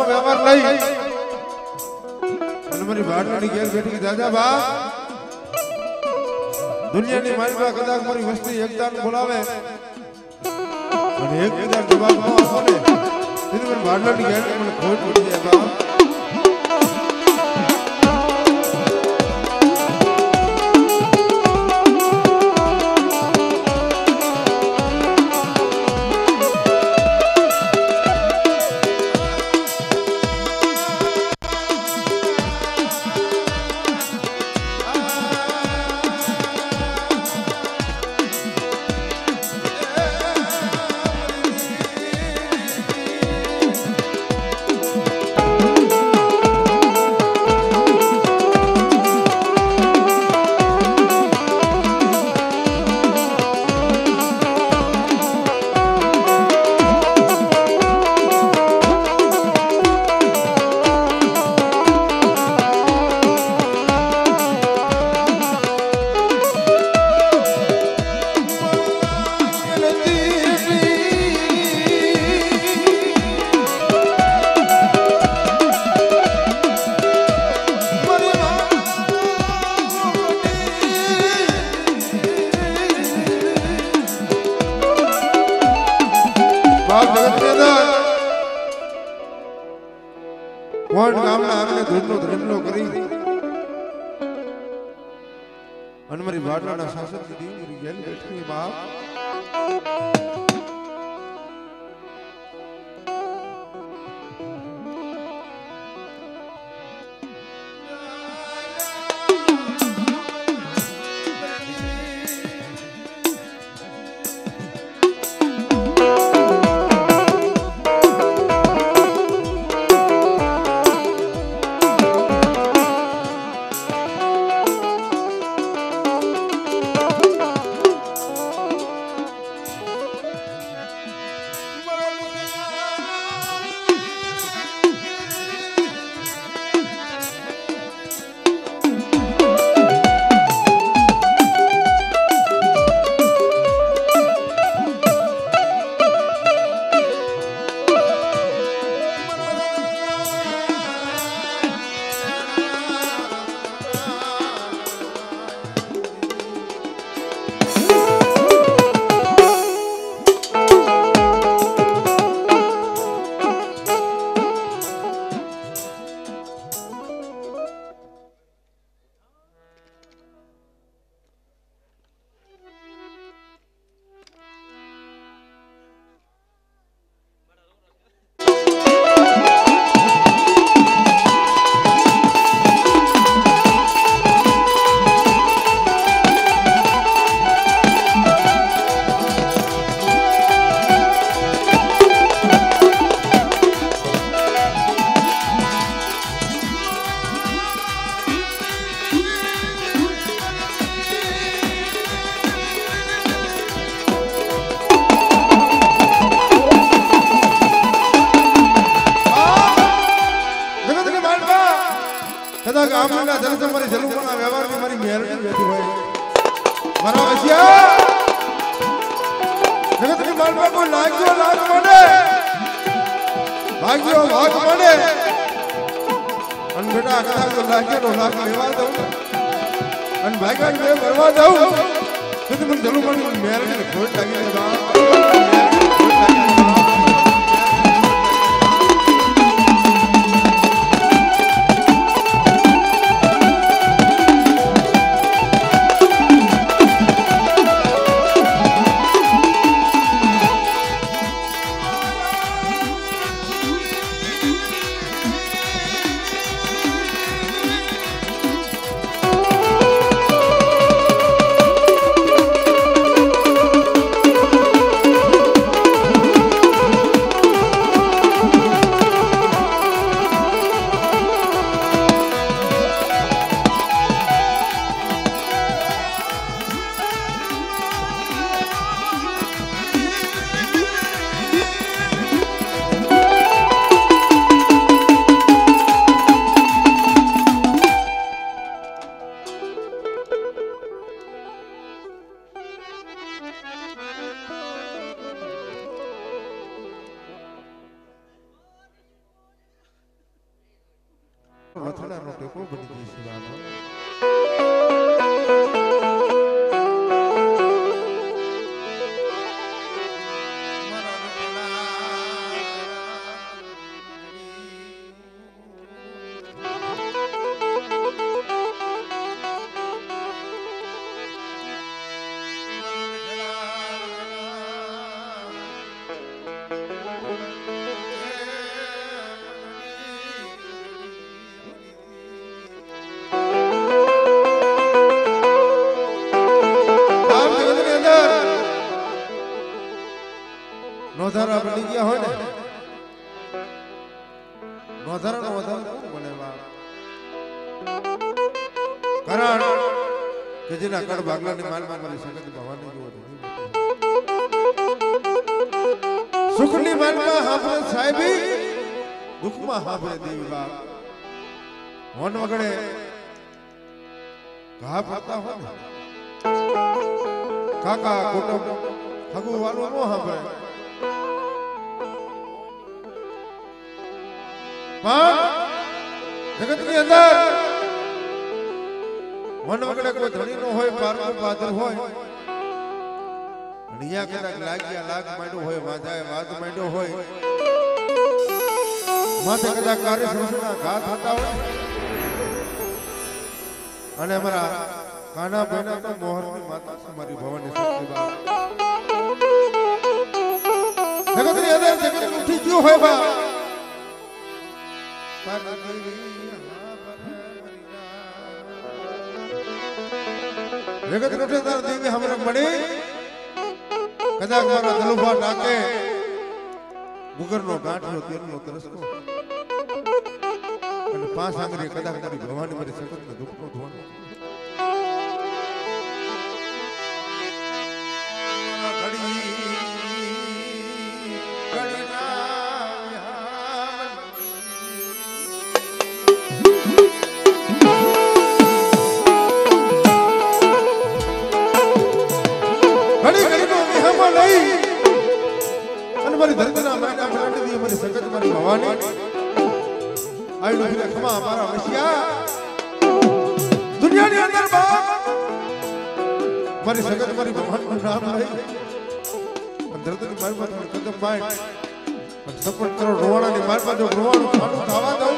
વ્યવહાર લઈ અને મારી ભાડની ઘેર બેઠી દાદા બા દુનિયાની માલમાં કદાચ મારી વસ્તી એકદાન બોલાવે અને એક કદાચ જવાબ ન આપો ને તેથી મારી ભાડની ઘેર મને ખોટ પડી જાય બા કોણ ગામના આંગણે ધૂળનો ધ્રેમલો કરી અને મારી વાડલાના શાસન દીધી મારી ગેલ બેઠી બાપ કદાચ આમના જનતા મારી જલુમના વ્યવહારની મારી મેરડી બેઠી હોય મારા વસિયા જગતની માલમાં કોઈ લાગ્યો લાગ મને ભાગ્યો ભાગ મને અને બેટા કદાચ તો લાગ્યો લાગ લેવા દઉં અને ભાગ્યા બે ભરવા દઉં તો મને જલુમની મેરડીને ખોટ લાગી જાય રથડાનો ટેકો બની જઈશ બાબા નોધારા બની ગયા હોય ને નોધારા નો વધારો કોણ બને બાપ કારણ કે જેના કડ ભાગલાની માલમાં મારી સંગત ભવાની જો સુખની માલમાં હાફરે સાહેબી દુઃખમાં હાફરે દેવી બાપ હોન વગડે ઘા ફરતા હોય ને કાકા કુટુંબ હગુ વાલો નો હાફરે जगत की अंदर मन वगड़े कोई धनी नो होय पार को पादर होय निया कदाक लागिया लाग मांडो होय वाजाए वाद मांडो होय माथे कदाक कार्य संसना घात होता होय અને અમારા કાના બહેના તો મોહરની માતા છે મારી ભવાની શક્તિ બા જગતની અંદર જગત ઉઠી ગયો હોય બા जगत नटेदार देवी हमरा मणि कदाक मारा दलुभा डाके गुगरनो गांठलो तेलनो तरसको અને પાંચ આંગળી કદાક મારી ભવાની મારી સકતને દુખનો ધોવાનો ઘડી ઘડીના મારી ધરતીના માયના બનાવી દી મારી સંગત મારી ભવાની આઈ નો ફિરે ખમા મારા વસિયા દુનિયાની અંદર બાપ મારી સંગત મારી ભગવાનનું નામ લઈ ધરતીની મારી પાસે કદમ માય અને સપોર્ટ કરો રોવાણાની મારી પાસે રોવાનું ખાવાનું ખાવા દઉં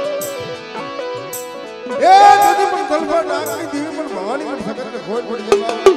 એ નદી પણ તલફા નાખની દેવી પણ ભવાની મારી સંગતને ખોટ પડી જાય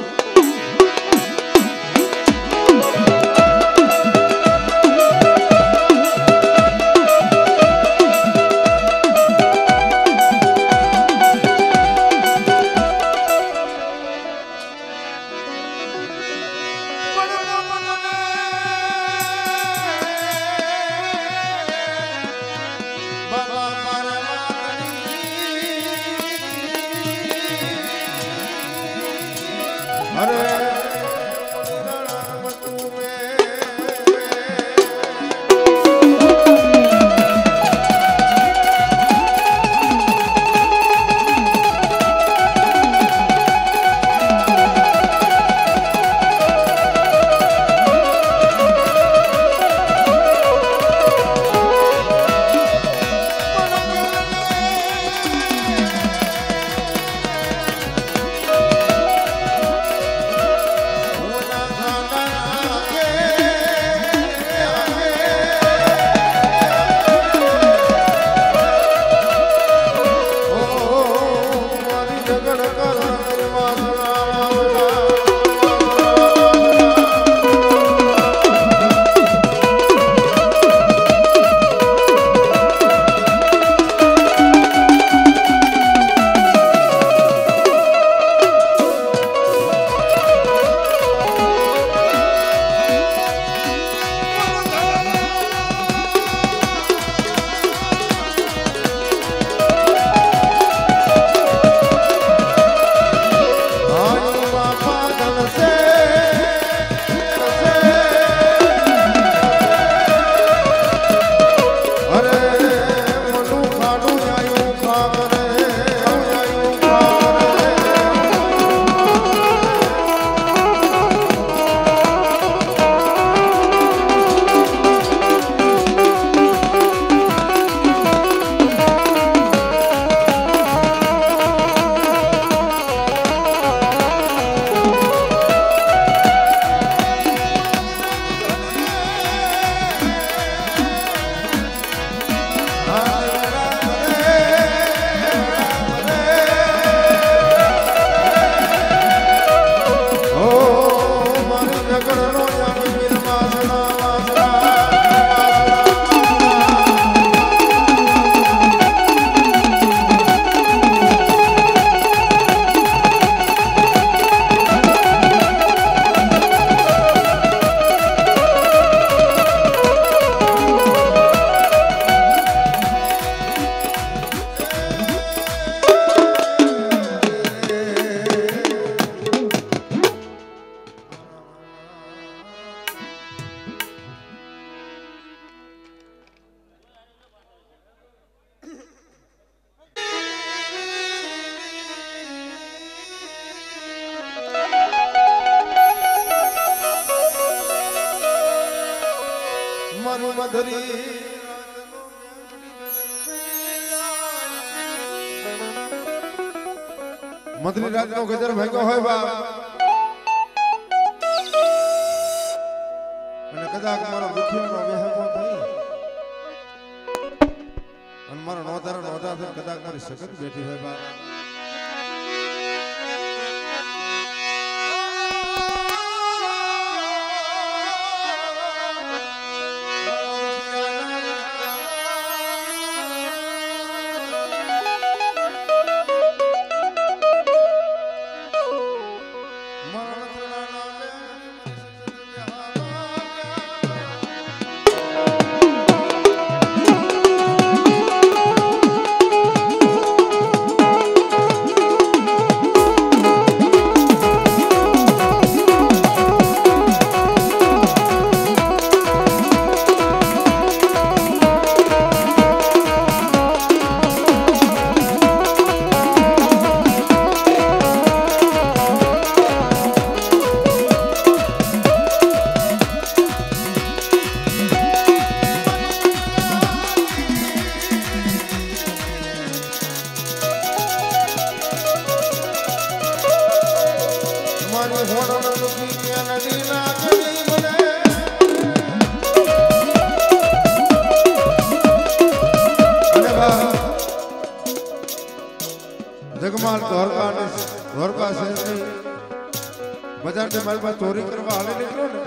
મધરી મધરી રાતનો ગજર ભાગ્યો હોય બાપ અને કદાચ મારો દુખીનો વેહમો થઈ અને મારો નોંધા થઈ કદાચ મારી સખત બેઠી હોય બાપ જગમાલ ધોરકા શહેરની બજારને મારી પાસે ચોરી કરવા હાલે નીકળ્યો ને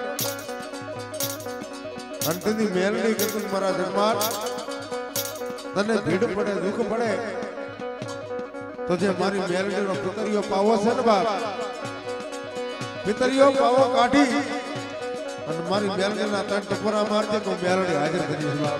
અને તેની મેલડી કીધું મારા જગમાલ તને ભીડ પડે દુઃખ પડે તો જે મારી મેલડીનો પિતરીઓ પાવો છે ને બાપ પિતરીઓ પાવો કાઢી અને મારી મેલડીના ત્રણ ટપોરા મારજે તો મેલડી હાજર કરી બાપ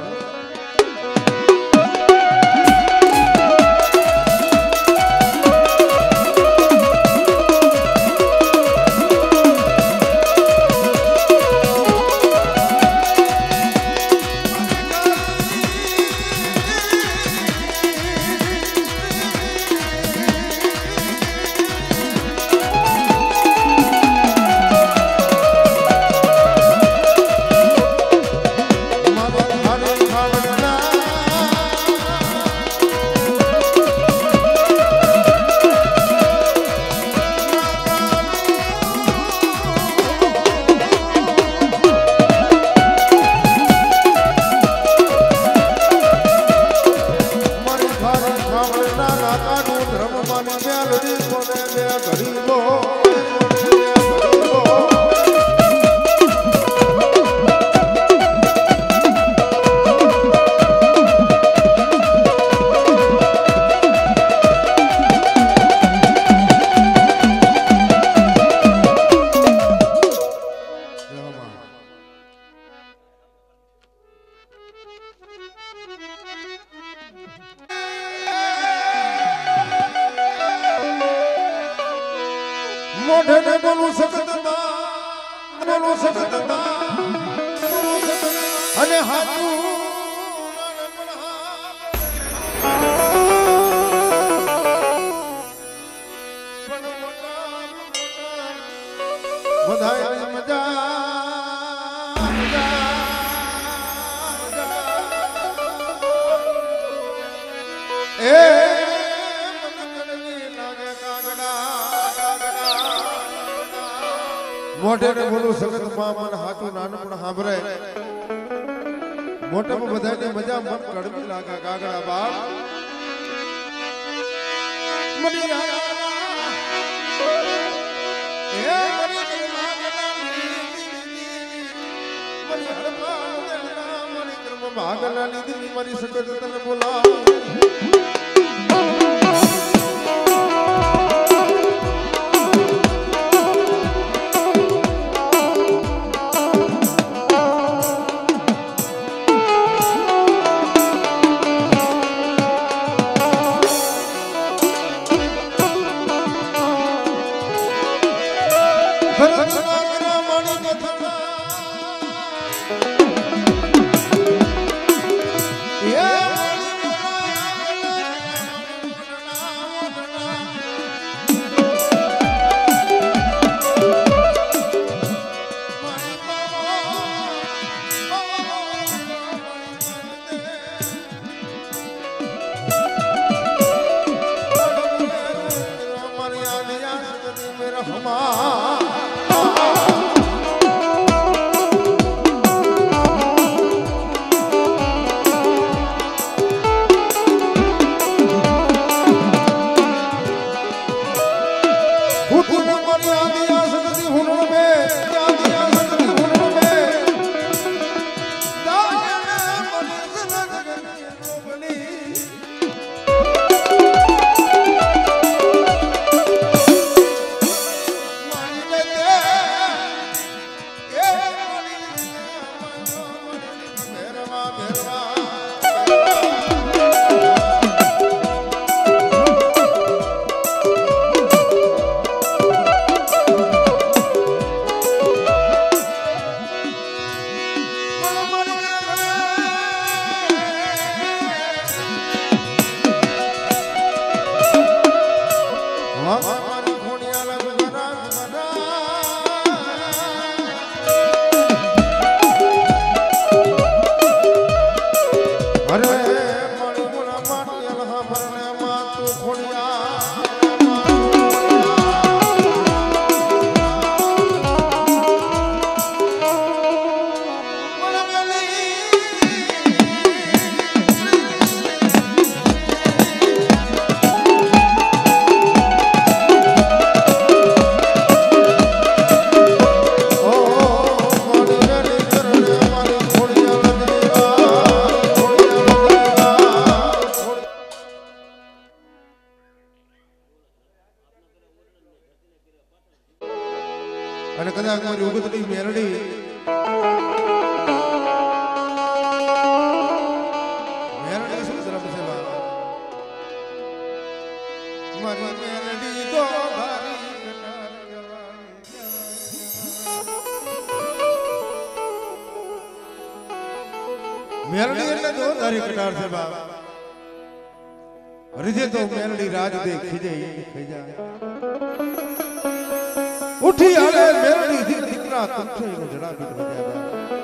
મોઢે ને બોલું સખતતા અને હાથું બધાય મજા મોઢે ને બોલું સખત માં મન હાથું નાનું પણ સાંભળે મોટામાં બધાને મજા મન કડવી લાગે કાગડા બાપ મની ભાગલા લીધી મારી સખત તને બોલાવ અને કદાચ મારી ઉગતની મેરડી શું તરફ છે મારી મેરડી તો મેરડી એટલે તો ધારી કટાર છે બાપ હરિજે તો મેરડી રાજ દે ખીજે ખીજા ઉઠી આલે મેરડી દીકરા તુઠે જડા બીત વજાયા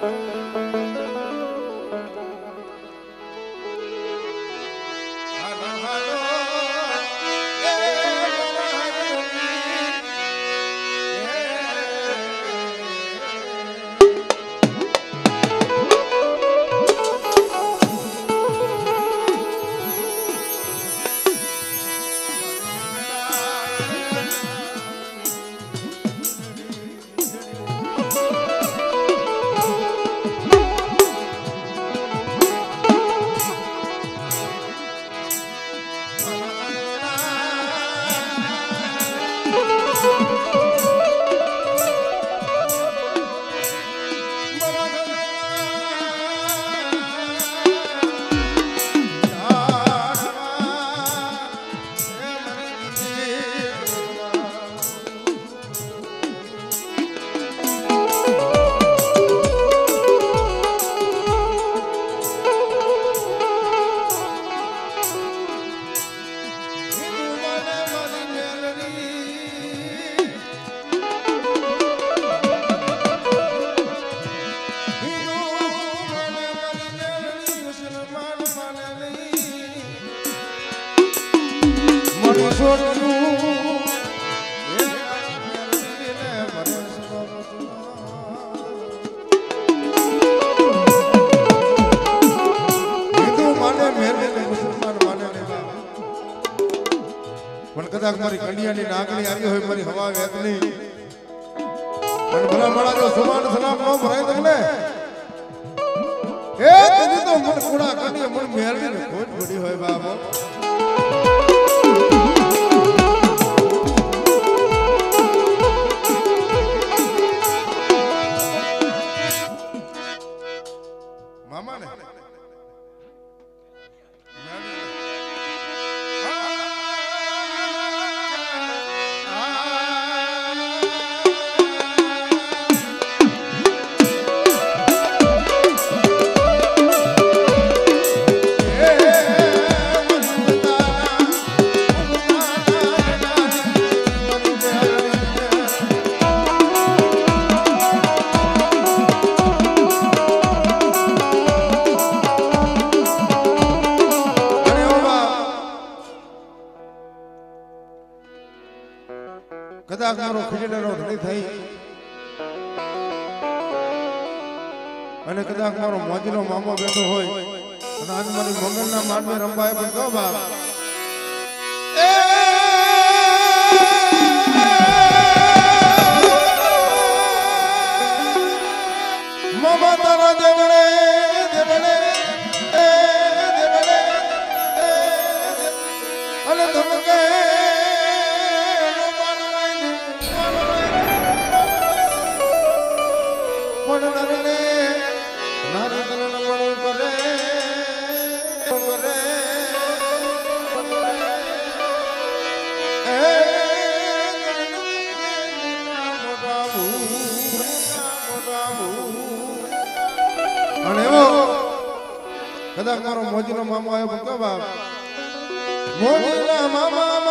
કદાચ મારી કન્યાની નાગણી આવી હોય મારી હવા વેતની પણ ભલા મારા જો સુમાન સલામ નો ભરાય તને એ તેની તો મન કુડા કન્યા મન મેરડી ખોટ પડી હોય બાબો મામા ને કદાચ મારો ખીજડાનો ધણી થઈ અને કદાચ મારો મોજીનો મામો બેઠો હોય અને આજ મારી મંગળના માંડવે રંબાય પણ કહો બાપ મામા તારા દેવળે દેવળે દેવળે અને ધમકે કદાચ મારો મોજીનો મામો આવ્યો બાપ મોજીના મામા